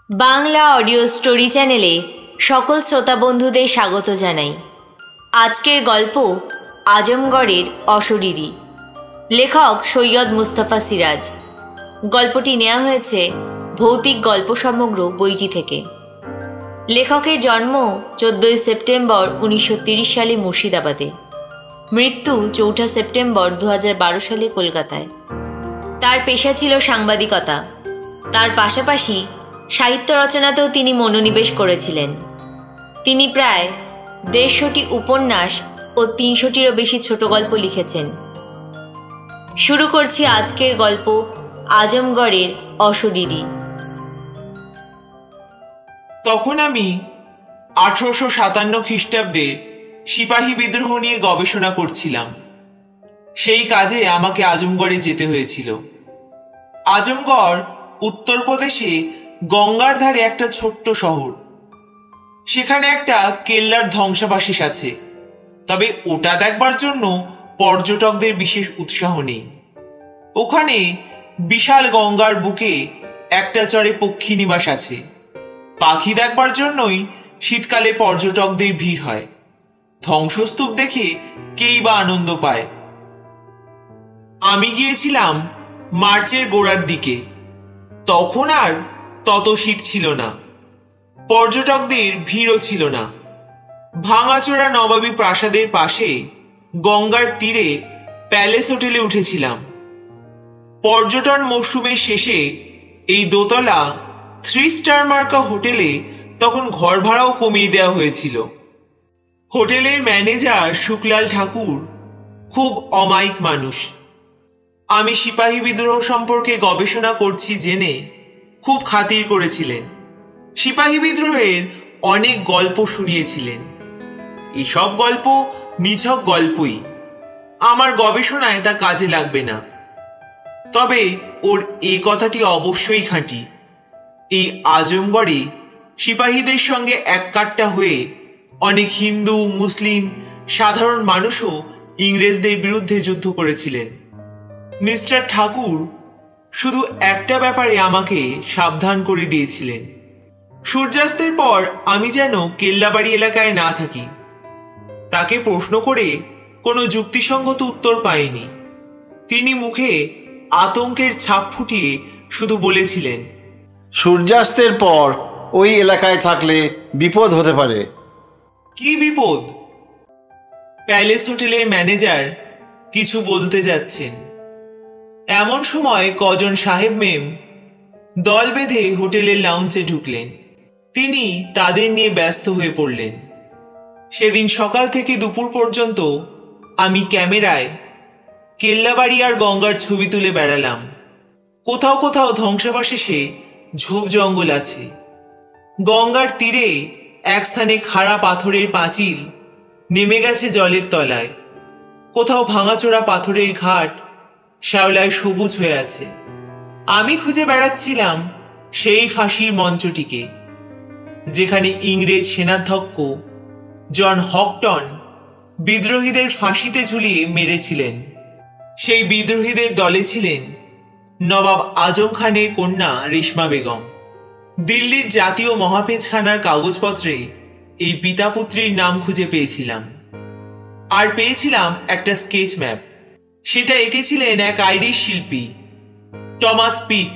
Bangla audio story চ্যানেলে সকল শ্রোতা বন্ধুদের স্বাগত জানাই। আজকের গল্প আজমগড়ের অশরীরী। লেখক সৈয়দ মুস্তাফা সিরাজ। গল্পটি নেওয়া হয়েছে ভৌতিক গল্প সমগ্র বইটি থেকে। লেখকের জন্ম 14 সেপ্টেম্বর 1930 সালে মুর্শিদাবাদে। মৃত্যু 4 সেপ্টেম্বর 2012 সালে কলকাতায়। তার পেশা ছিল সাংবাদিকতা। তার পাশাপাশি সাহিত্য রচনাতেও তিনি মনোনিবেশ করেছিলেন। তিনি প্রায় 150টি উপন্যাস ও 300টিরও বেশি ছোট গল্প লিখেছেন। শুরু করছি আজকের গল্প আজমগড়ের অশরীরী। তখন আমি 1857 খ্রিস্টাব্দে সিপাহী বিদ্রোহ নিয়ে গবেষণা করছিলাম। সেই কাজে আমাকে আজমগড়ে যেতে হয়েছিল। আজমগড় উত্তরপ্রদেশে গঙ্গার ধারে একটা ছোট্ট শহর। সেখানে একটা কেল্লার ধ্বংসাবশেষ আছে, তবে ওটা দেখবার জন্য পর্যটকদের বিশেষ উৎসাহ নেই। ওখানে বিশাল গঙ্গার বুকে একটা চরে পক্ষী নিবাস আছে। পাখি দেখবার জন্যই শীতকালে পর্যটকদের ভিড় হয়। ধ্বংসস্তূপ দেখে কেই বা আনন্দ পায়। আমি গিয়েছিলাম মার্চের গোড়ার দিকে। তখন আর তত শীত ছিল না, পর্যটকদের ভিড়ও ছিল না। ভাঙাচোরা নবাবী প্রাসাদের পাশে গঙ্গার তীরে প্যালেস হোটেলে উঠেছিলাম। পর্যটন মরশুমের শেষে এই দোতলা 3 স্টার মার্কা হোটেলে তখন ঘর ভাড়াও কমিয়ে দেওয়া হয়েছিল। হোটেলের ম্যানেজার শুকলাল ঠাকুর খুব অমায়িক মানুষ। আমি সিপাহী বিদ্রোহ সম্পর্কে গবেষণা করছি জেনে খুব খাতির করেছিলেন। সিপাহী বিদ্রোহের অনেক গল্প শুনিয়েছিলেন। এসব গল্প নিছক গল্পই, আমার গবেষণায় তা কাজে লাগবে না। তবে ওর এই কথাটি অবশ্যই খাঁটি। এই আজমগড়ে সিপাহীদের সঙ্গে এক কাট্টা হয়ে অনেক হিন্দু, মুসলিম, সাধারণ মানুষও ইংরেজদের বিরুদ্ধে যুদ্ধ করেছিলেন। মিস্টার ঠাকুর শুধু একটা ব্যাপারে আমাকে সাবধান করে দিয়েছিলেন। সূর্যাস্তের পর আমি যেন কেল্লাবাড়ি এলাকায় না থাকি। তাকে প্রশ্ন করে কোনো যুক্তিসঙ্গত উত্তর পাইনি। তিনি মুখে আতঙ্কের ছাপ ফুটিয়ে শুধু বলেছিলেন, সূর্যাস্তের পর ওই এলাকায় থাকলে বিপদ হতে পারে। কি বিপদ? প্যালেস হোটেলের ম্যানেজার কিছু বলতে যাচ্ছেন। এমন সময় কজন সাহেব মেম দল বেঁধে হোটেলের লাউঞ্জে ঢুকলেন। তিনি তাদের নিয়ে ব্যস্ত হয়ে পড়লেন। সেদিন সকাল থেকে দুপুর পর্যন্ত আমি ক্যামেরায় কেল্লাবাড়ি আর গঙ্গার ছবি তুলে বেড়ালাম। কোথাও কোথাও ধ্বংসাবশেষে ঝোপ জঙ্গল আছে। গঙ্গার তীরে এক স্থানে খাড়া পাথরের পাঁচিল নেমে গেছে জলের তলায়। কোথাও ভাঙাচোরা পাথরের ঘাট শ্যাওলায় সবুজ হয়ে আছে। আমি খুঁজে বেড়াচ্ছিলাম সেই ফাঁসির মঞ্চটিকে, যেখানে ইংরেজ সেনাধ্যক্ষ জন হকটন বিদ্রোহীদের ফাঁসিতে ঝুলিয়ে মেরেছিলেন। সেই বিদ্রোহীদের দলে ছিলেন নবাব আজম খানের কন্যা রেশমা বেগম। দিল্লির জাতীয় মহাপেজখানার কাগজপত্রে এই পিতাপুত্রীর নাম খুঁজে পেয়েছিলাম। আর পেয়েছিলাম একটা স্কেচ ম্যাপ। সেটা এঁকেছিলেন এক আইরিশ শিল্পী, টমাস পিট।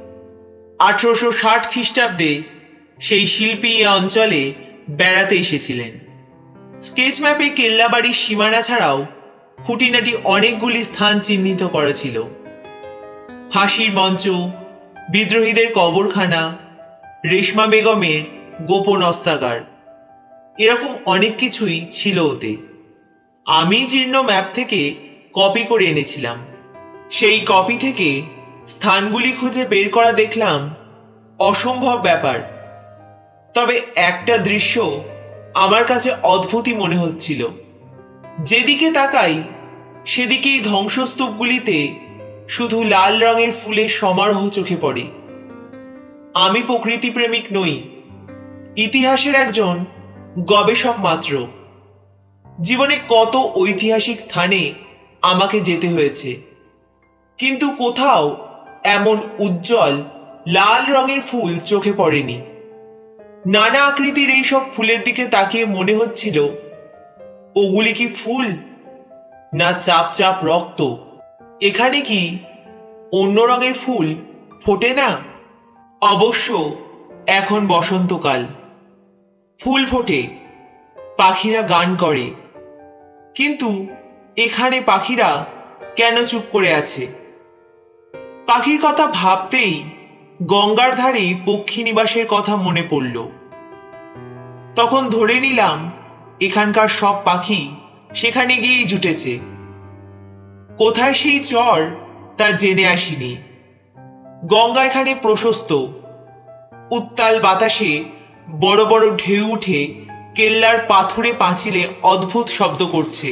1860 খ্রিস্টাব্দে সেই শিল্পী এ অঞ্চলে বেড়াতে এসেছিলেন। স্কেচ ম্যাপে কেল্লাবাড়ির সীমানা ছাড়াও খুঁটিনাটি অনেকগুলি স্থান চিহ্নিত করা ছিল। ফাঁসির মঞ্চ, বিদ্রোহীদের কবরখানা, রেশমা বেগমের গোপন অস্ত্রাগার, এরকম অনেক কিছুই ছিল ওতে। আমি জীর্ণ ম্যাপ থেকে কপি করে এনেছিলাম। সেই কপি থেকে স্থানগুলি খুঁজে বের করা দেখলাম অসম্ভব ব্যাপার। তবে একটা দৃশ্য আমার কাছে অদ্ভুতই মনে হচ্ছিল। যেদিকে তাকাই সেদিকেই ধ্বংসস্তূপগুলিতে শুধু লাল রঙের ফুলের সমারোহ চোখে পড়ে। আমি প্রকৃতিপ্রেমিক নই, ইতিহাসের একজন গবেষক মাত্র। জীবনে কত ঐতিহাসিক স্থানে আমাকে যেতে হয়েছে, কিন্তু কোথাও এমন উজ্জ্বল লাল রঙের ফুল চোখে পড়েনি। নানা আকৃতির এইসব ফুলের দিকে তাকিয়ে মনে হচ্ছিল ওগুলি কি ফুল না চাপ চাপ রক্ত। এখানে কি অন্য রঙের ফুল ফোটে না? অবশ্য এখন বসন্তকাল, ফুল ফোটে, পাখিরা গান করে, কিন্তু এখানে পাখিরা কেন চুপ করে আছে? পাখির কথা ভাবতেই গঙ্গার ধারে পক্ষী নিবাসের কথা মনে পড়ল। তখন ধরে নিলাম এখানকার সব পাখি সেখানে গিয়েই জুটেছে। কোথায় সেই চর তা জেনে আসিনি। গঙ্গা এখানে প্রশস্ত, উত্তাল বাতাসে বড় বড় ঢেউ উঠে কেল্লার পাথুরে পাঁচিলে অদ্ভুত শব্দ করছে।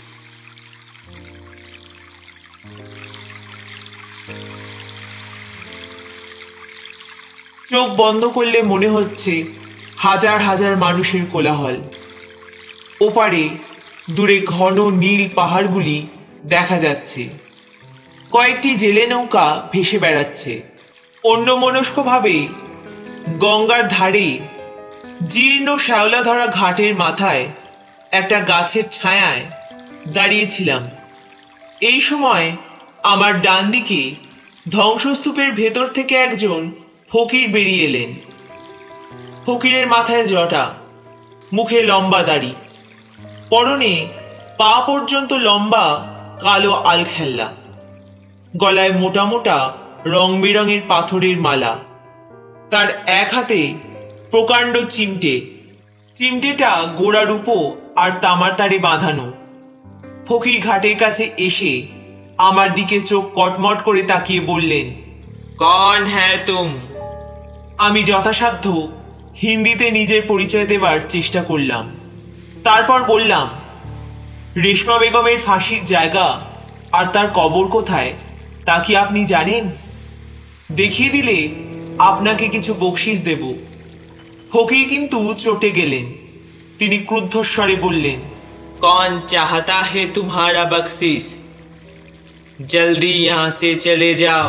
চোখ বন্ধ করলে মনে হচ্ছে হাজার হাজার মানুষের কোলাহল। ওপারে দূরে ঘন নীল পাহাড়গুলি দেখা যাচ্ছে। কয়েকটি জেলে নৌকা ভেসে বেড়াচ্ছে। অন্যমনস্কভাবে গঙ্গার ধারে জীর্ণ শ্যাওলা ধরা ঘাটের মাথায় একটা গাছের ছায়ায় দাঁড়িয়েছিলাম। এই সময় আমার ডান দিকে ধ্বংসস্তূপের ভেতর থেকে একজন ফকির বেরিয়ে এলেন। ফকিরের মাথায় জটা, মুখে লম্বা দাড়ি, পরনে পা পর্যন্ত লম্বা কালো আলখেল্লা, গলায় মোটা মোটা রং বেরঙের পাথরের মালা। তার এক হাতে প্রকাণ্ড চিমটে, চিমটেটা গোড়া রূপো আর তামার তারে বাঁধানো। ফকির ঘাটের কাছে এসে আমার দিকে চোখ কটমট করে তাকিয়ে বললেন, কন হ্যাঁ তুম? আমি যথাসাধ্য হিন্দিতে নিজের পরিচয় দেবার চেষ্টা করলাম। তারপর বললাম, রেশমা বেগমের ফাঁসির জায়গা আর তার কবর কোথায় তা কি আপনি জানেন? দেখিয়ে দিলে আপনাকে কিছু বকশিস দেব। ফকির কিন্তু চটে গেলেন। তিনি ক্রুদ্ধস্বরে বললেন, কौन चाहता है तुम्हारा बख्शिश? जल्दी यहाँ से चले जाओ,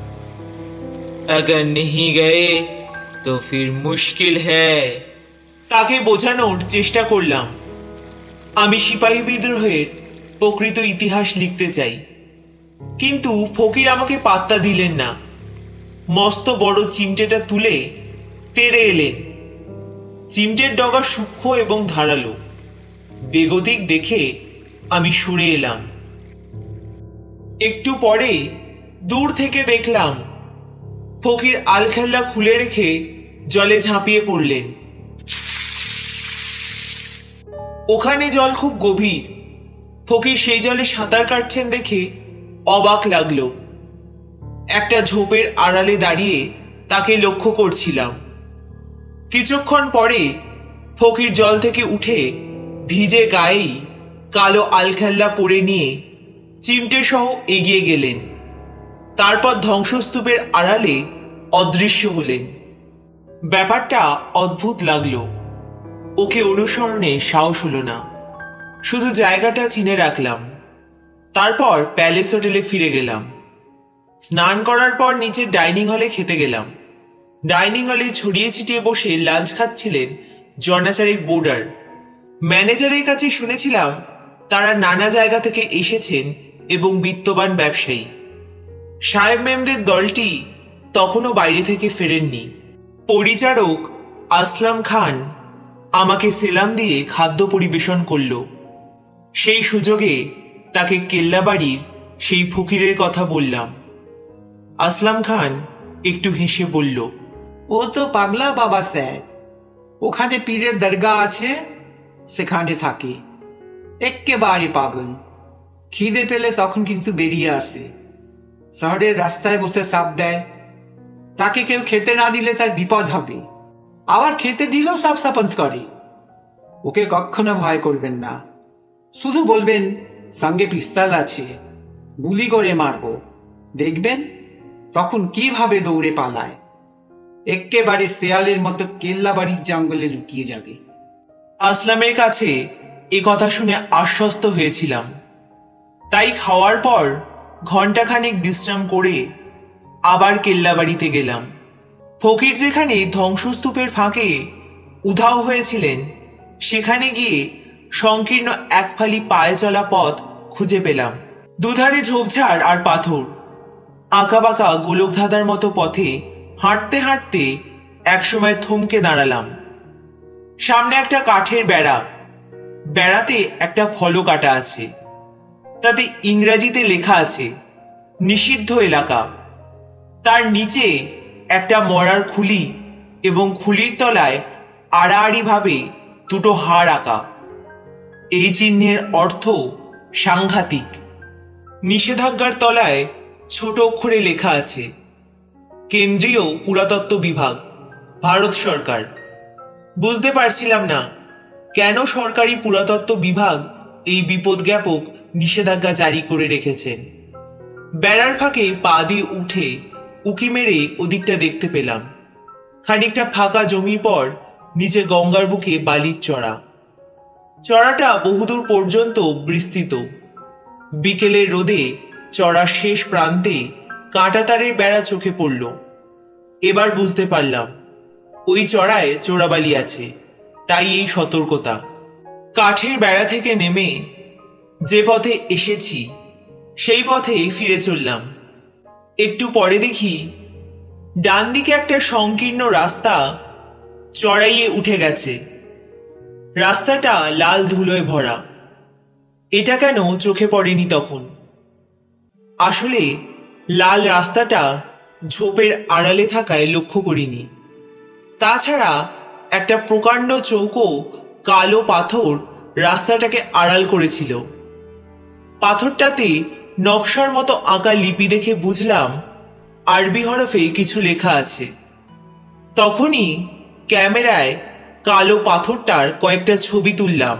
अगर नहीं गए तो फिर मुश्किल है। তাকে বোঝানোর চেষ্টা করলাম আমি সিপাহী বিদ্রোহের প্রকৃত ইতিহাস লিখতে চাই, কিন্তু ফকির আমাকে পাত্তা দিলেন না। মস্ত বড় চিমটেটা তুলে তেড়ে এলেন। চিমটের ডগা সূক্ষ্ম এবং ধারালো। বেগতিক দেখে আমি সরে এলাম। একটু পরে দূর থেকে দেখলাম ফকির আলখেল্লা খুলে রেখে জলে ঝাঁপিয়ে পড়লেন। ওখানে জল খুব গভীর। ফকির সেই জলে সাঁতার কাটছেন দেখে অবাক লাগলো। একটা ঝোপের আড়ালে দাঁড়িয়ে তাকে লক্ষ্য করছিলাম। কিছুক্ষণ পরে ফকির জল থেকে উঠে ভিজে গায়েই কালো আলখেল্লা পরে নিয়ে চিমটে সহ এগিয়ে গেলেন। তারপর ধ্বংসস্তূপের আড়ালে অদৃশ্য হলেন। ব্যাপারটা অদ্ভুত লাগলো। ওকে অনুসরণে সাহস হলো না, শুধু জায়গাটা চিনে রাখলাম। তারপর প্যালেস হোটেলে ফিরে গেলাম। স্নান করার পর নিচের ডাইনিং হলে খেতে গেলাম। ডাইনিং হলে ছড়িয়ে ছিটিয়ে বসে লাঞ্চ খাচ্ছিলেন জনাচারেক বোর্ডার। ম্যানেজারের কাছে শুনেছিলাম তারা নানা জায়গা থেকে এসেছেন এবং বিত্তবান ব্যবসায়ী। সাহেব মেমদের দলটি তখনও বাইরে থেকে ফেরেননি। পরিচারক আসলাম খান আমাকে সেলাম দিয়ে খাদ্য পরিবেশন করল। সেই সুযোগে তাকে কেল্লাবাড়ির সেই ফকিরের কথা বললাম। আসলাম খান একটু হেসে বলল, ও তো পাগলা বাবা স্যার, ওখানে পীরের দরগা আছে, সেখানে থাকে। এক্কেবারে পাগল। খিদে পেলে তখন কিন্তু বেরিয়ে আসে। শহরের রাস্তায় বসে সাপ দেয়। তাকে কেউ খেতে না দিলে তার বিপদ হবে, আবার খেতে দিলেও সাপ সাপঞ্চ করে। ওকে কখনো ভয় করবেন না, শুধু বলবেন সঙ্গে পিস্তল আছে, গুলি করে মারবো। দেখবেন তখন কিভাবে দৌড়ে পালায়। এক্কেবারে শেয়ালের মতো কেল্লাবাড়ির জঙ্গলে লুকিয়ে যাবে। আসলামের কাছে এ কথা শুনে আশ্বস্ত হয়েছিলাম। তাই খাওয়ার পর ঘন্টাখানেক বিশ্রাম করে আবার কেল্লাবাড়িতে গেলাম। ফকির যেখানে ধ্বংসস্তূপের ফাঁকে উধাও হয়েছিলেন, সেখানে গিয়ে সংকীর্ণ এক ফালি পায়ে চলা পথ খুঁজে পেলাম। দুধারে ঝোপঝাড় আর পাথর। আঁকাবাঁকা গোলকধাঁধার মতো পথে হাঁটতে হাঁটতে একসময় থমকে দাঁড়ালাম। সামনে একটা কাঠের বেড়া, বেড়াতে একটা ফলক আঁটা আছে, তাতে ইংরেজিতে লেখা আছে নিষিদ্ধ এলাকা। তার নিচে একটা মরার খুলি এবং খুলির তলায় আড়াআড়ি ভাবে দুটো হাড় আঁকা। এই চিহ্নের অর্থ সাংঘাতিক। নিষেধাজ্ঞার তলায় ছোট অক্ষরে লেখা আছে কেন্দ্রীয় পুরাতত্ত্ব বিভাগ, ভারত সরকার। বুঝতে পারছিলাম না কেন সরকারি পুরাতত্ত্ব বিভাগ এই বিপদজ্ঞাপক নিষেধাজ্ঞা জারি করে রেখেছেন। বেড়ার ফাঁকে পা দিয়ে উঠে উকি মেরে ওদিকটা দেখতে পেলাম। খানিকটা ফাঁকা জমির পর নিচে গঙ্গার বুকে বালির চড়া। চড়াটা বহুদূর পর্যন্ত বিস্তৃত। বিকেলের রোদে চড়ার শেষ প্রান্তে কাঁটাতারের বেড়া চোখে পড়ল। এবার বুঝতে পারলাম ওই চড়ায় চোরাবালি আছে, তাই এই সতর্কতা। কাঠের বেড়া থেকে নেমে যে পথে এসেছি সেই পথে ফিরে চললাম। একটু পরে দেখি ডান দিকে একটা সংকীর্ণ রাস্তা চড়াইয়ে উঠে গেছে। রাস্তাটা লাল ধুলোয় ভরা। এটা কেন চোখে পড়েনি তখন? আসলে লাল রাস্তাটা ঝোপের আড়ালে থাকায় লক্ষ্য করিনি। তাছাড়া একটা প্রকাণ্ড চৌকো কালো পাথর রাস্তাটাকে আড়াল করেছিল। পাথরটাতে নকশার মতো আঁকা লিপি দেখে বুঝলাম আরবি হরফে কিছু লেখা আছে। তখনই ক্যামেরায় কালো পাথরটার কয়েকটা ছবি তুললাম।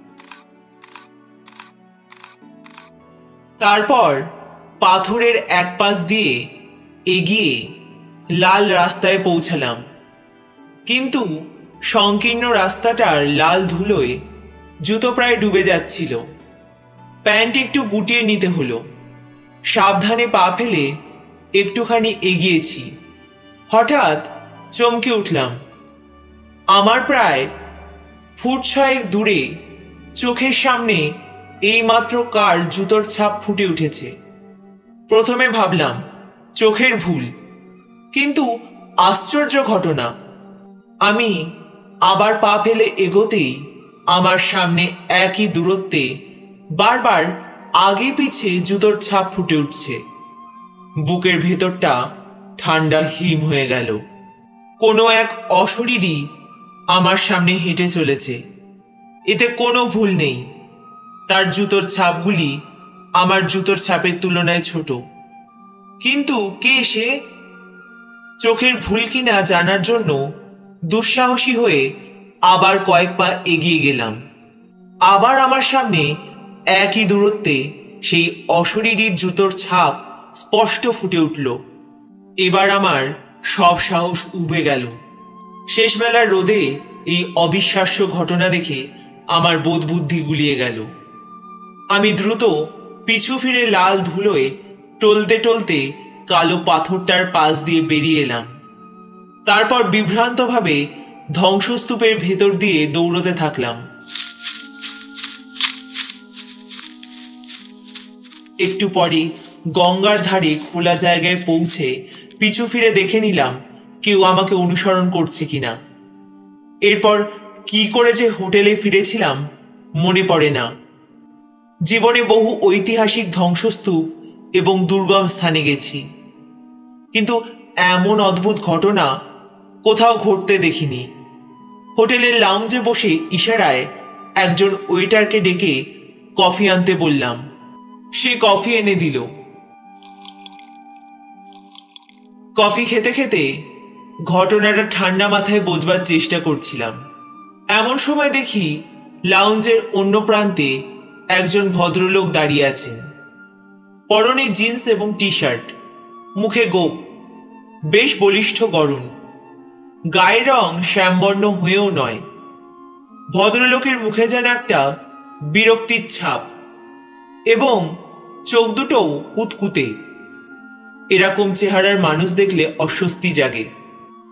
তারপর পাথরের এক পাশ দিয়ে এগিয়ে লাল রাস্তায় পৌঁছালাম। কিন্তু সংকীর্ণ রাস্তাটার লাল ধুলোয় জুতো প্রায় ডুবে যাচ্ছিল। প্যান্ট একটু গুটিয়ে নিতে হলো। সাবধানে পা ফেলে একটুখানি এগিয়েছি। হঠাৎ চমকে উঠলাম। আমার প্রায় ফুট 6 দূরে চোখের সামনে এইমাত্র কার জুতোর ছাপ ফুটে উঠেছে। প্রথমে ভাবলাম চোখের ভুল, কিন্তু আশ্চর্য ঘটনা, আমি আবার পা ফেলে এগোতেই আমার সামনে একই দূরত্বে বারবার আগে পিছে জুতোর ছাপ ফুটে উঠছে। বুকের ভেতরটা ঠান্ডা হিম হয়ে গেল। কোনো এক অশরীরই আমার সামনে হেঁটে চলেছে। এতে কোনো ভুল নেই। তার জুতোর ছাপগুলি আমার জুতোর ছাপের তুলনায় ছোট। কিন্তু কে সে? চোখের ভুল কিনা জানার জন্য দুঃসাহসী হয়ে আবার কয়েক পা এগিয়ে গেলাম। আবার আমার সামনে একই দূরত্বে সেই অশরীরীর জুতোর ছাপ স্পষ্ট ফুটে উঠল। এবার আমার সব সাহস উবে গেল। শেষবেলার রোদে এই অবিশ্বাস্য ঘটনা দেখে আমার বোধ বুদ্ধি গুলিয়ে গেল। আমি দ্রুত পিছু ফিরে লাল ধুলোয় টলতে টলতে কালো পাথরটার পাশ দিয়ে বেরিয়ে এলাম। তারপর বিভ্রান্তভাবে ধ্বংসস্তূপের ভেতর দিয়ে দৌড়তে থাকলাম। একটু পরে গঙ্গার ধারে খোলা জায়গায় পৌঁছে পিছু ফিরে দেখে নিলাম কেউ আমাকে অনুসরণ করছে কিনা। এরপর কি করে যে হোটেলে ফিরেছিলাম মনে পড়ে না। জীবনে বহু ঐতিহাসিক ধ্বংসস্তূপ এবং দুর্গম স্থানে গেছি, কিন্তু এমন অদ্ভুত ঘটনা কোথাও ঘটতে দেখিনি। হোটেলের লাউঞ্জে বসে ইশারায় একজন ওয়েটারকে ডেকে কফি আনতে বললাম। সে কফি এনে দিল। কফি খেতে খেতে ঘটনাটা ঠান্ডা মাথায় বোঝবার চেষ্টা করছিলাম। এমন সময় দেখি লাউঞ্জের অন্য প্রান্তে একজন ভদ্রলোক দাঁড়িয়ে আছেন। পরনে জিন্স এবং টি শার্ট, মুখে গোঁফ, বেশ বলিষ্ঠ গড়ন। গায়ের রং শ্যামবর্ণ হয়েও নয়। ভদ্রলোকের মুখে যেন একটা বিরক্তির ছাপ এবং চোখ দুটোও কুতকুতে। এরকম চেহারার মানুষ দেখলে অস্বস্তি জাগে।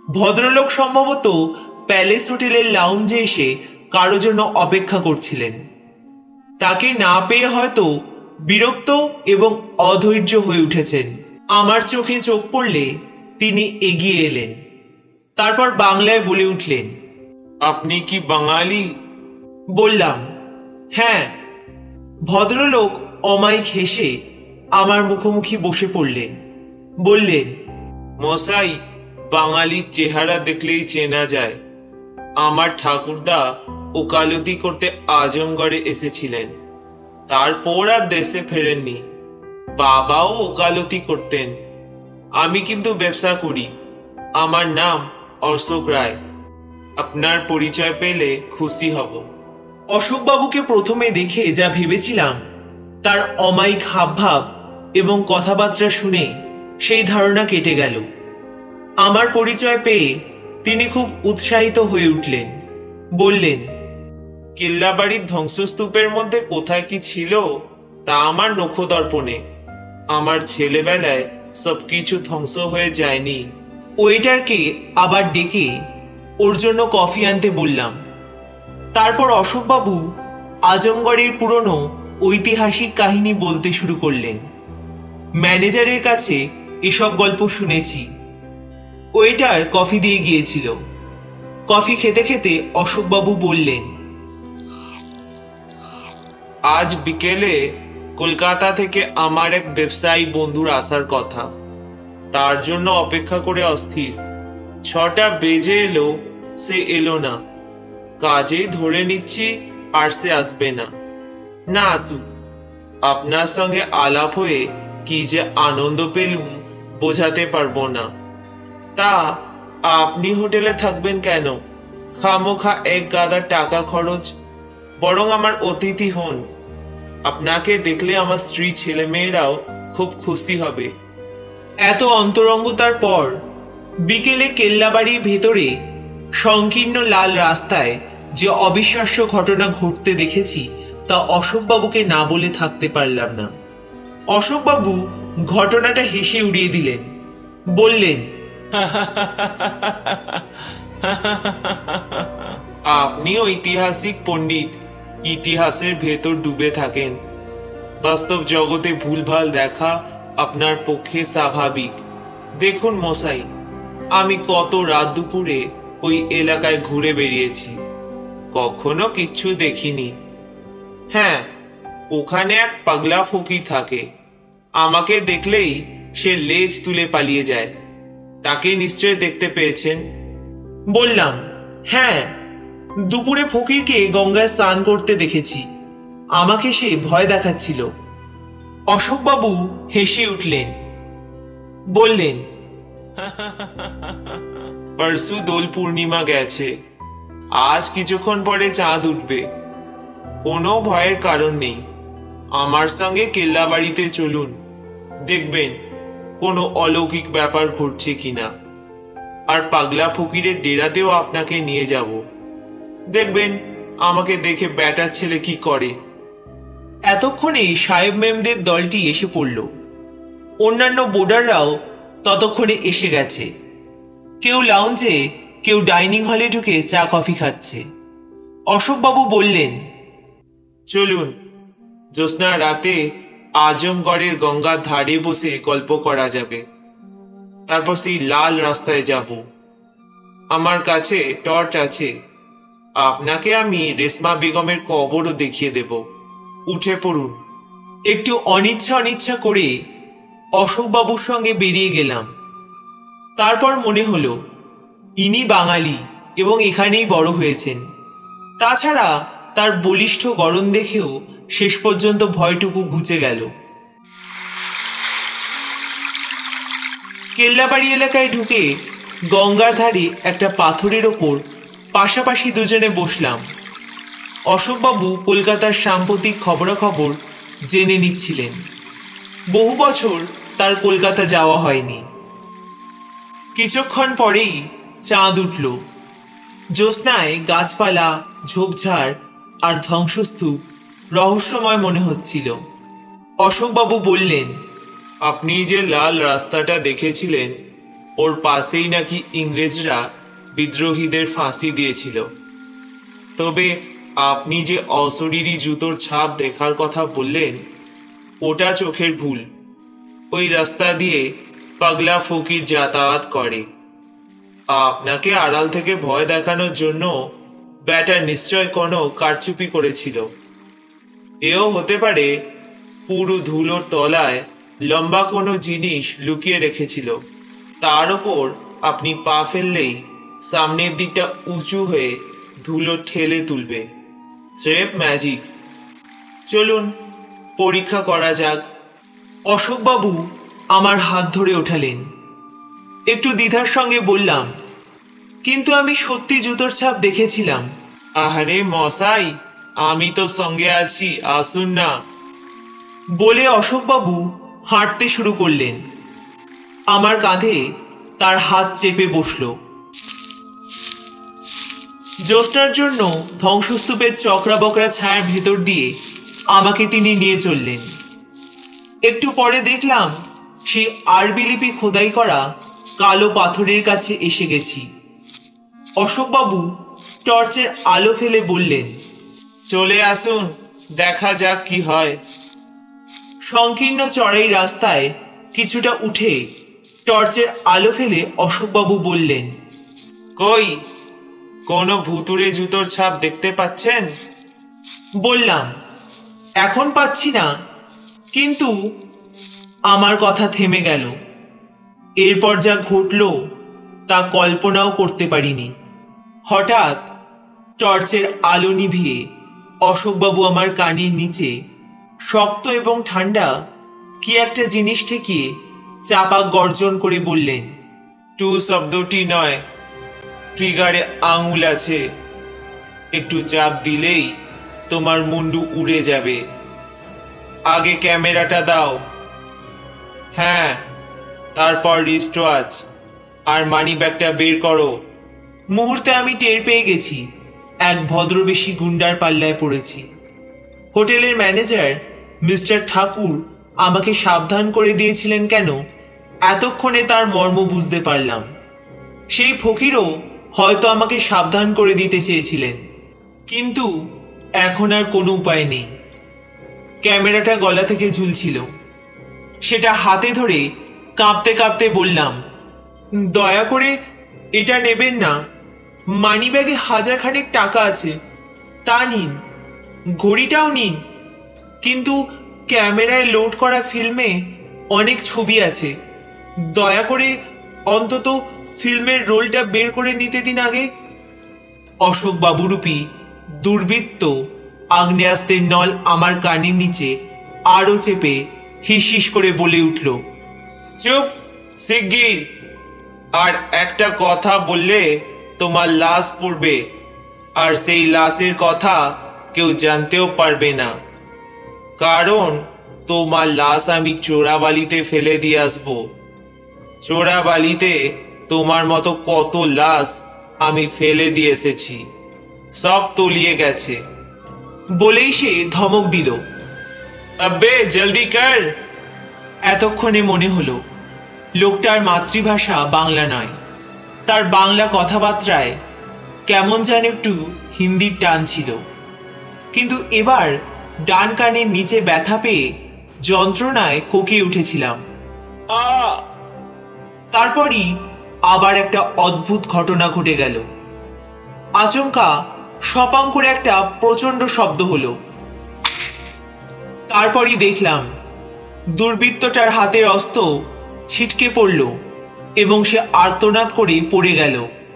ভদ্রলোক সম্ভবত প্যালেস হোটেলের লাউঞ্জে এসে কারো জন্য অপেক্ষা করছিলেন। তাকে না পেয়ে হয়তো বিরক্ত এবং অধৈর্য হয়ে উঠেছেন। আমার চোখে চোখ পড়লে তিনি এগিয়ে এলেন। তারপর বাংলায় বলে উঠলেন, আপনি কি বাঙালি? বললাম, হ্যাঁ। ভদ্রলোক অমায়িক হেসে আমার মুখোমুখি বসে পড়লেন। বললেন, মশাই, বাঙালির চেহারা দেখলেই চেনা যায়। আমার ঠাকুরদা ওকালতি করতে আজমগড়ে এসেছিলেন, তারপর আর দেশে ফেরেননি। বাবাও ওকালতি করতেন। আমি কিন্তু ব্যবসা করি। আমার নাম অশোক রায়। আপনার পরিচয় পেলে খুশি হব। অশোকবাবুকে প্রথমে দেখে যা ভেবেছিলাম, তার অমায়িক হাবভাব এবং কথাবার্তা শুনে সেই ধারণা কেটে গেল। আমার পরিচয় পেয়ে তিনি খুব উৎসাহিত হয়ে উঠলেন। বললেন, কেল্লাবাড়ির ধ্বংসস্তূপের মধ্যে কোথায় কি ছিল তা আমার নখদর্পণে। আমার ছেলেবেলায় সবকিছু ধ্বংস হয়ে যায়নি। ওয়েটারকে আবার ডেকে ওর জন্য কফি আনতে বললাম। তারপর অশোকবাবু আজমগড়ের পুরনো ঐতিহাসিক কাহিনী বলতে শুরু করলেন। ম্যানেজারের কাছে এসব গল্প শুনেছি। ওয়েটার কফি দিয়ে গিয়েছিল। কফি খেতে খেতে অশোকবাবু বললেন, আজ বিকেলে কলকাতা থেকে আমার এক ব্যবসায়ী বন্ধুর আসার কথা। তার জন্য অপেক্ষা করে অস্থির। 6টা বেজে এলো, সে এলো না। কাজেই ধরে নিচ্ছি আর সে আসবে না। না আসুক। আপনার সঙ্গে আলাপ হয়ে কি যে আনন্দ পেলুম বোঝাতে পারবো না। তা আপনি হোটেলে থাকবেন কেন? খামোখা এক গাদা টাকা খরচ। বরং আমার অতিথি হন। আপনাকে দেখলে আমার স্ত্রী ছেলে মেয়েরাও খুব খুশি হবে। এত অন্তরঙ্গতার পর বিকেলে কেল্লাবাড়ির ভেতরে সংকীর্ণ লাল রাস্তায় যে অবিশ্বাস্য ঘটনা ঘটতে দেখেছি তা অশোকবাবুকে না বলে থাকতে পারলাম না। অশোকবাবু ঘটনাটা হেসে উড়িয়ে দিলেন। বললেন, আপনি ঐতিহাসিক পণ্ডিত, ইতিহাসের ভেতর ডুবে থাকেন। বাস্তব জগতে ভুলভাল দেখা আপনার পক্ষে স্বাভাবিক। দেখুন মশাই, আমি কত রাত দুপুরে ওই এলাকায় ঘুরে বেরিয়েছি, কখনো কিচ্ছু দেখিনি। হ্যাঁ, ওখানে এক পাগলা ফকির থাকে। আমাকে দেখলেই সে লেজ তুলে পালিয়ে যায়। তাকে নিশ্চয় দেখতে পেয়েছেন। বললাম, হ্যাঁ, দুপুরে ফকিরকে গঙ্গায় স্নান করতে দেখেছি। আমাকে সে ভয় দেখাচ্ছিল। অশোকবাবু হেসে উঠলেন। বললেন, পরশু দোল পূর্ণিমা গেছে, আজ কিছুক্ষণ পরে চাঁদ উঠবে। কোনো ভয়ের কারণ নেই। আমার সঙ্গে কেল্লাবাড়িতে চলুন, দেখবেন কোনো অলৌকিক ব্যাপার ঘটছে কিনা। আর পাগলা ফকিরের ডেরাতেও আপনাকে নিয়ে যাব। দেখবেন আমাকে দেখে ব্যাটার ছেলে কি করে। এতক্ষণে সাহেব মেমদের দলটি এসে পড়ল। অন্যান্য বোর্ডাররাও ততক্ষণে এসে গেছে। কেউ লাউঞ্জে, কেউ ডাইনিং হলে ঢুকে চা কফি খাচ্ছে। অশোকবাবু বললেন, চলুন, জ্যোৎস্না রাতে আজমগড়ের গঙ্গার ধারে বসে গল্প করা যাবে। তারপর সেই লাল রাস্তায় যাব। আমার কাছে টর্চ আছে। আপনাকে আমি রেশমা বেগমের কবরও দেখিয়ে দেব। উঠে পড়ুন। একটু অনিচ্ছা করে অশোকবাবুর সঙ্গে বেরিয়ে গেলাম। তারপর মনে হলো ইনি বাঙালি এবং এখানেই বড় হয়েছেন। তাছাড়া তার বলিষ্ঠ গড়ন দেখেও শেষ পর্যন্ত ভয়টুকু ঘুচে গেল। কেল্লাবাড়ি এলাকায় ঢুকে গঙ্গার ধারে একটা পাথরের ওপর পাশাপাশি দুজনে বসলাম। অশোকবাবু কলকাতার সাম্প্রতিক খবরাখবর জেনে নিচ্ছিলেন। বহু বছর তার কলকাতা যাওয়া হয়নি। কিছুক্ষণ পরেই চাঁদ উঠল। জ্যোৎস্নায় গাছপালা, ঝোপঝাড় আর ধ্বংসস্তূপ রহস্যময় মনে হচ্ছিল। অশোকবাবু বললেন, আপনি যে লাল রাস্তাটা দেখেছিলেন ওর পাশেই নাকি ইংরেজরা বিদ্রোহীদের ফাঁসি দিয়েছিল। তবে আপনি যে অশরীরী জুতোর ছাপ দেখার কথা বললেন, ওটা চোখের ভুল। ওই রাস্তা দিয়ে পাগলা ফকির যাতায়াত করে। আপনাকে আড়াল থেকে ভয় দেখানোর জন্য ব্যাটা নিশ্চয় কোনো কারচুপি করেছিল। এও হতে পারে পুরো ধুলোর তলায় লম্বা কোনো জিনিস লুকিয়ে রেখেছিল, তার ওপর আপনি পা ফেললেই সামনের দিকটা উঁচু হয়ে ধুলো ঠেলে তুলবে। স্রেফ ম্যাজিক। চলুন পরীক্ষা করা যাক। অশোকবাবু আমার হাত ধরে ওঠালেন। একটু দ্বিধার সঙ্গে বললাম, কিন্তু আমি সত্যি জুতোর ছাপ দেখেছিলাম। আহারে মশাই, আমি তো সঙ্গে আছি, আসুন না, বলে অশোকবাবু হাঁটতে শুরু করলেন। আমার কাঁধে তার হাত চেপে বসল। জ্যোৎস্নার জন্য ধ্বংসস্তূপের চকরা বকরা ছায়ার ভেতর দিয়ে আমাকে তিনি নিয়ে চললেন। একটু পরে দেখলাম সেই আরবি লিপি খোদাই করা কালো পাথরের কাছে এসে গেছি। অশোকবাবু টর্চের আলো ফেলে বললেন, চলে আসুন, দেখা যাক কি হয়। সংকীর্ণ চড়াই রাস্তায় কিছুটা উঠে টর্চের আলো ফেলে অশোকবাবু বললেন, কই, কোনো ভুতুড়ে জুতোর ছাপ দেখতে পাচ্ছেন? বললাম, এখন পাচ্ছি না, কিন্তু আমার কথা থেমে গেল। এরপর যা ঘটল তা কল্পনাও করতে পারিনি। হঠাৎ টর্চের আলো নিভিয়ে অশোকবাবু আমার কানের নিচে শক্ত এবং ঠান্ডা কি একটা জিনিস ঠেকিয়ে চাপা গর্জন করে বললেন, টু শব্দটি নয়, ট্রিগারে আঙুল আছে, একটু চাপ দিলেই তোমার মুন্ডু উড়ে যাবে। আগে ক্যামেরাটা দাও। হ্যাঁ, তারপর রিস্ট ওয়াচ আর মানি ব্যাগটা বের করো। মুহূর্তে আমি টের পেয়ে গেছি এক ভদ্রবেশী গুন্ডার পাল্লায় পড়েছি। হোটেলের ম্যানেজার মিস্টার ঠাকুর আমাকে সাবধান করে দিয়েছিলেন কেন, এতক্ষণে তার মর্ম বুঝতে পারলাম। সেই ফকিরও হয়তো আমাকে সাবধান করে দিতে চেয়েছিলেন, কিন্তু এখন আর কোনো উপায় নেই। ক্যামেরাটা গলা থেকে ঝুলছিল, সেটা হাতে ধরে কাঁপতে কাঁপতে বললাম, দয়া করে এটা নেবেন না, মানিব্যাগে 1000 খানেক টাকা আছে, তা নিন, ঘড়িটাও নিন, কিন্তু ক্যামেরায় লোড করা ফিল্মে অনেক ছবি আছে, দয়া করে অন্তত ফিল্মের রোলটা বের করে নিতে দিন আগে। অশোক বাবুরূপী দুর্বৃত্ত আগ্নেয়াস্ত্রের নল আমার কানের নিচে আরো চেপে হিস হিস করে বলে উঠল, চুপ শিগগির, আর একটা কথা বললে তোমার লাশ পড়বে, আর সেই লাশের কথা কেউ জানতেও পারবে না, কারণ তোমার লাশ আমি চোরাবালিতে ফেলে দিয়ে আসবো। চোরাবালিতে তোমার মতো কত লাশ আমি ফেলে দিয়ে এসেছি, সব তলিয়ে গেছে। বলেই সে ধমক দিল, আব্বে জলদি কর। এতক্ষণে মনে হলো লোকটার মাতৃভাষা বাংলা নয়, তার বাংলা কথাবার্তায় কেমন যেন একটু হিন্দির টান ছিল। কিন্তু এবার ডান কানের নিচে ব্যথা পেয়ে যন্ত্রণায় কোকিয়ে উঠেছিলাম। তারপরই আবার একটা অদ্ভুত ঘটনা ঘটে গেল। আচমকা সপাং করে একটা প্রচন্ড শব্দ হলো। তারপরই দেখলাম দুর্বৃত্তটার হাতের অস্ত্র ছিটকে পড়ল এবং সে আর্তনাদ করে পড়ে গেল।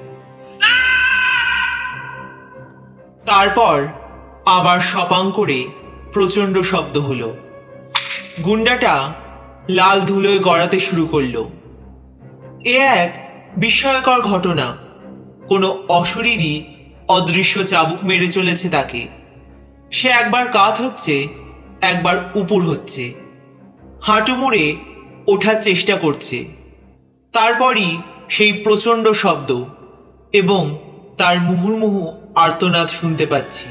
তারপর আবার সপাং করে প্রচন্ড শব্দ হলো। গুন্ডাটা লাল ধুলোয় গড়াতে শুরু করলো। এ এক বিস্ময়কর ঘটনা। কোনো অশরীরী অদৃশ্য চাবুক মেরে চলেছে তাকে। সে একবার কাত হচ্ছে, একবার উপর হচ্ছে, হাঁটু মুড়ে ওঠার চেষ্টা করছে। তারপরই সেই প্রচন্ড শব্দ এবং তার মুহুর্মুহু আর্তনাদ শুনতে পাচ্ছি।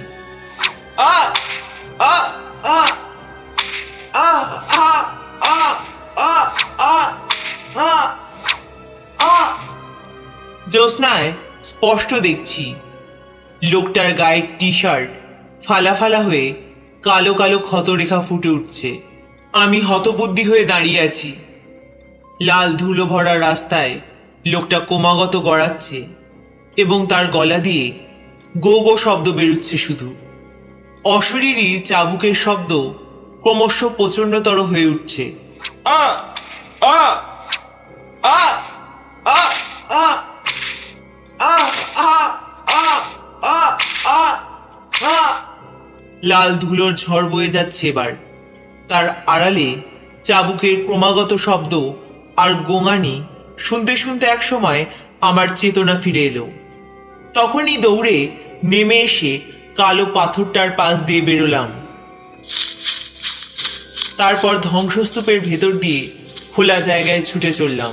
জ্যোৎস্নায় স্পষ্ট দেখছি লোকটার গায়ের টি শার্ট ফালা ফালা হয়ে কালো কালো ক্ষতরেখা ফুটে উঠছে। আমি হতবুদ্ধি হয়ে দাঁড়িয়ে আছি। লাল ধুলো ভরা রাস্তায় লোকটা ক্রমাগত গড়াচ্ছে এবং তার গলা দিয়ে গো গো শব্দ বেরুচ্ছে শুধু। অশরীরীর চাবুকের শব্দ ক্রমশ প্রচণ্ডতর হয়ে উঠছে। আ আ আ আ আ আ আ আ আ আ। লাল ধুলোর ঝড় বয়ে যাচ্ছে এবার। তার আড়ালে চাবুকের ক্রমাগত শব্দ আর গোঙানি শুনতে শুনতে এক সময় আমার চেতনা ফিরে এলো। তখনই দৌড়ে নেমে এসে কালো পাথরটার পাশ দিয়ে বেরোলাম। তারপর ধ্বংসস্তূপের ভেতর দিয়ে খোলা জায়গায় ছুটে চললাম।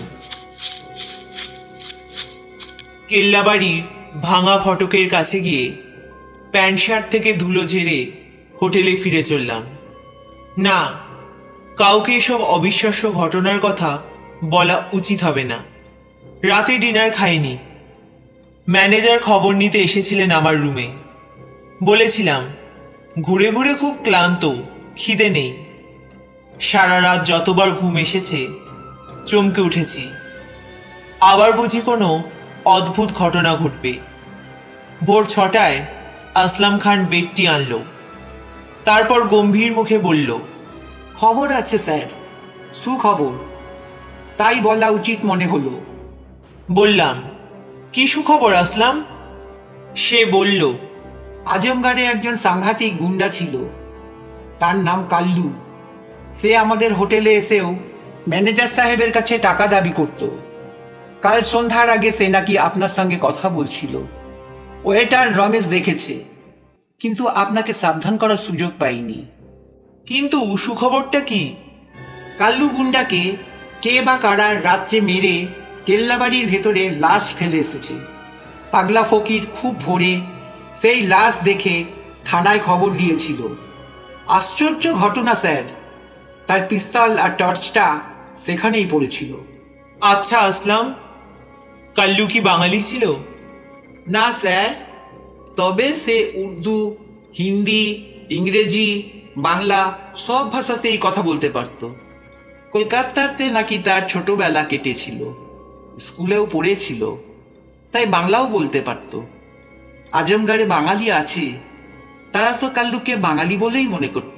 কেল্লাবাড়ির ভাঙা ফটকের কাছে গিয়ে প্যান্ট শার্ট থেকে ধুলো ঝেড়ে হোটেলে ফিরে চললাম। না, কাউকে এসব অবিশ্বাস্য ঘটনার কথা বলা উচিত হবে না। রাতে ডিনার খাইনি। ম্যানেজার খবর নিতে এসেছিলেন আমার রুমে। বলেছিলাম, ঘুরে ঘুরে খুব ক্লান্ত, খিদে নেই। সারা রাত যতবার ঘুম এসেছে চমকে উঠেছি। আবার বুঝি কোনো অদ্ভুত ঘটনা ঘটবে। ভোর 6টায় আসলাম খান বেডটি আনলো। তারপর গম্ভীর মুখে বলল, খবর আছে স্যার, সুখবর। তাই বলা উচিত মনে হলো। বললাম, কি সুখবর আসলাম? সে বলল, আজমগড়ে একজন সাংঘাতিক গুন্ডা ছিল, তার নাম কাল্লু। সে আমাদের হোটেলে এসেও ম্যানেজার সাহেবের কাছে টাকা দাবি করত। কাল সন্ধ্যার আগে সে নাকি আপনার সঙ্গে কথা বলছিল। ওয়েটার রমেশ দেখেছে, কিন্তু আপনাকে সাবধান করার সুযোগ পাইনি। কিন্তু সুখবরটা কি? কাল্লু গুন্ডাকে কে বা কারা রাত্রে মেরে কেল্লাবাড়ির ভেতরে লাশ ফেলে এসেছে। পাগলা ফকির খুব ভোরে সেই লাশ দেখে থানায় খবর দিয়েছিল। আশ্চর্য ঘটনা স্যার, তার পিস্তল আর টর্চটা সেখানেই পড়েছিল। আচ্ছা আসলাম, কাল্লু কি বাঙালি ছিল? না স্যার, তবে সে উর্দু, হিন্দি, ইংরেজি, বাংলা সব ভাষাতেই কথা বলতে পারত। কলকাতাতে নাকি তার ছোটবেলা কেটেছিল, স্কুলেও পড়েছিল, তাই বাংলাও বলতে পারত। আজমগড়ে বাঙালি আছে, তারা তো কাল্লুকে বাঙালি বলেই মনে করত।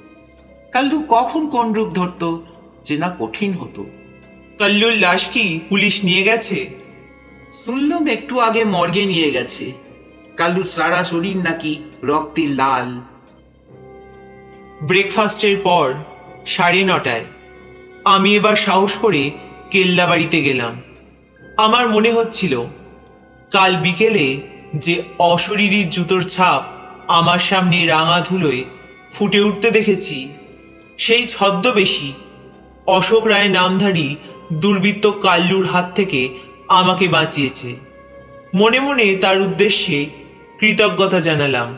কাল্লু কখন কোন রূপ ধরত চেনা কঠিন হতো। কাল্লুর লাশ কি পুলিশ নিয়ে গেছে? শুনলাম একটু আগে মর্গে নিয়ে গেছে। কাল্লুর সারা শরীর নাকি রক্তে লাল। ব্রেকফাস্টের পর 9:30টায় আমি এবার সাহস করে কেল্লাবাড়িতে গেলাম। আমার মনে হচ্ছিল কাল বিকেলে যে অশরীরীর জুতোর ছাপ আমার সামনে রাঙা ধুলোয় ফুটে উঠতে দেখেছি, সেই ছদ্মবেশী অশোক রায় নামধারী দুর্বৃত্ত কাল্লুর হাত থেকে আমাকে বাঁচিয়েছে। মনে মনে তার উদ্দেশ্যে কৃতজ্ঞতা জানালাম।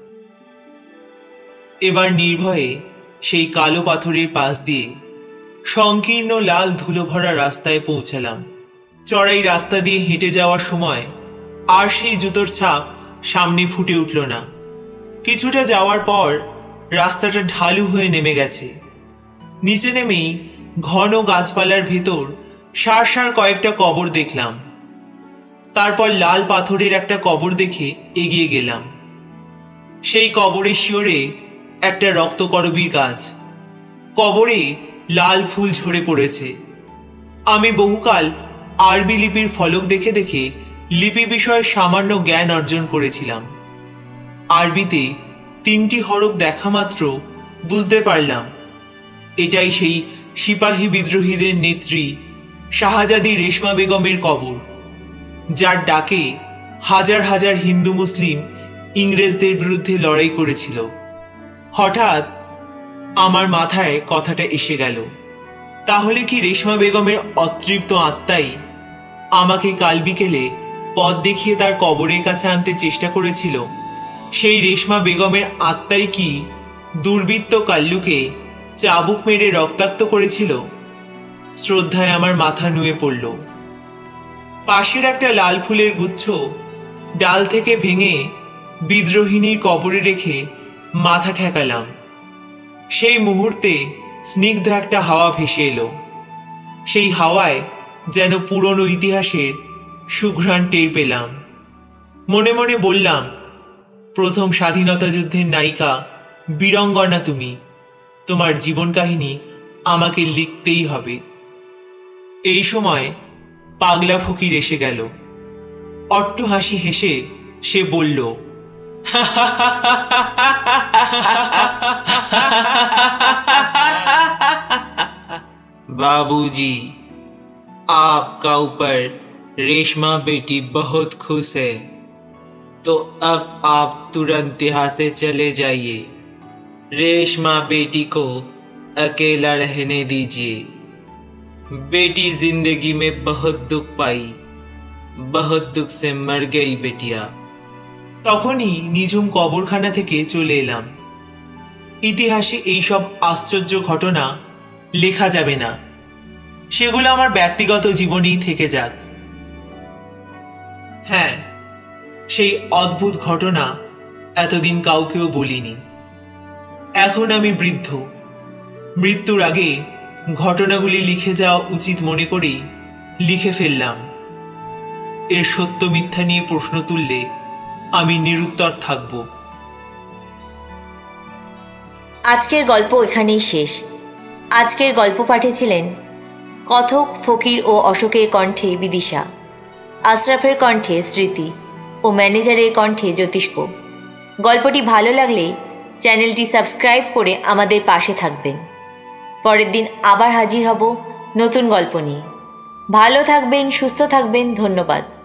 এবার নির্ভয়ে সেই কালো পাথরের পাশ দিয়ে সংকীর্ণ লাল ধুলো ভরা রাস্তায় পৌঁছালাম। চড়াই রাস্তা দিয়ে হেঁটে যাওয়ার সময় আর সেই জুতোর ছাপ সামনে ফুটে উঠল না। কিছুটা যাওয়ার পর রাস্তাটা ঢালু হয়ে নেমে গেছে। নিচে নেমেই ঘন গাছপালার ভেতর সার সার কয়েকটা কবর দেখলাম। তারপর লাল পাথরের একটা কবর দেখে এগিয়ে গেলাম। সেই কবরের শিওরে একটা রক্তকরবীর গাছ। কবরে লাল ফুল ঝরে পড়েছে। আমি বহুকাল আরবি লিপির ফলক দেখে দেখে লিপি বিষয়ে সামান্য জ্ঞান অর্জন করেছিলাম। আরবিতে 3টি হরফ দেখা মাত্র বুঝতে পারলাম এটাই সেই সিপাহী বিদ্রোহীদের নেত্রী শাহজাদি রেশমা বেগমের কবর, যার ডাকে হাজার হাজার হিন্দু মুসলিম ইংরেজদের বিরুদ্ধে লড়াই করেছিল। হঠাৎ আমার মাথায় কথাটা এসে গেল, তাহলে কি রেশমা বেগমের অতৃপ্ত আত্মাই আমাকে কাল বিকেলে পথ দেখিয়ে তার কবরের কাছে আনতে চেষ্টা করেছিল? সেই রেশমা বেগমের আত্মাই কি দুর্বৃত্ত কাল্লুকে চাবুক মেরে রক্তাক্ত করেছিল? শ্রদ্ধায় আমার মাথা নুয়ে পড়ল। পাশের একটা লাল ফুলের গুচ্ছ ডাল থেকে ভেঙে বিদ্রোহিণীর কবরে রেখে মাথা ঠেকালাম। সেই মুহূর্তে স্নিগ্ধ একটা হাওয়া ভেসে এলো। সেই হাওয়ায় যেন পুরনো ইতিহাসের সুঘ্রাণ টের পেলাম। মনে মনে বললাম, প্রথম স্বাধীনতা যুদ্ধের নায়িকা বীরঙ্গনা তুমি, তোমার জীবন কাহিনী আমাকে লিখতেই হবে। এই সময় পাগলা ফকির এসে গেল। অট্ট হাসি হেসে সে বলল, बाबूजी, आपका ऊपर रेशमा बेटी बहुत खुश है, तो अब आप तुरंत यहाँ से चले जाइए। रेशमा बेटी को अकेला रहने दीजिए। बेटी जिंदगी में बहुत दुख पाई, बहुत दुख से मर गई बेटिया। তখনই নিঝুম কবরখানা থেকে চলে এলাম। ইতিহাসে এইসব আশ্চর্য ঘটনা লেখা যাবে না, সেগুলো আমার ব্যক্তিগত জীবনেই থেকে যাক। হ্যাঁ, সেই অদ্ভুত ঘটনা এতদিন কাউকেও বলিনি। এখন আমি বৃদ্ধ, মৃত্যুর আগে ঘটনাগুলি লিখে যাওয়া উচিত মনে করেই লিখে ফেললাম। এর সত্য মিথ্যা নিয়ে প্রশ্ন তুললে আমি নিরুত্তর থাকব। আজকের গল্প এখানেই শেষ। আজকের গল্প পাঠিয়েছিলেন কথক, ফকির ও অশোকের কণ্ঠে বিদিশা, আশরাফের কণ্ঠে স্মৃতি ও ম্যানেজারের কণ্ঠে জ্যোতিষ্ক। গল্পটি ভালো লাগলে চ্যানেলটি সাবস্ক্রাইব করে আমাদের পাশে থাকবেন। পরের দিন আবার হাজির হব নতুন গল্প নিয়ে। ভালো থাকবেন, সুস্থ থাকবেন। ধন্যবাদ।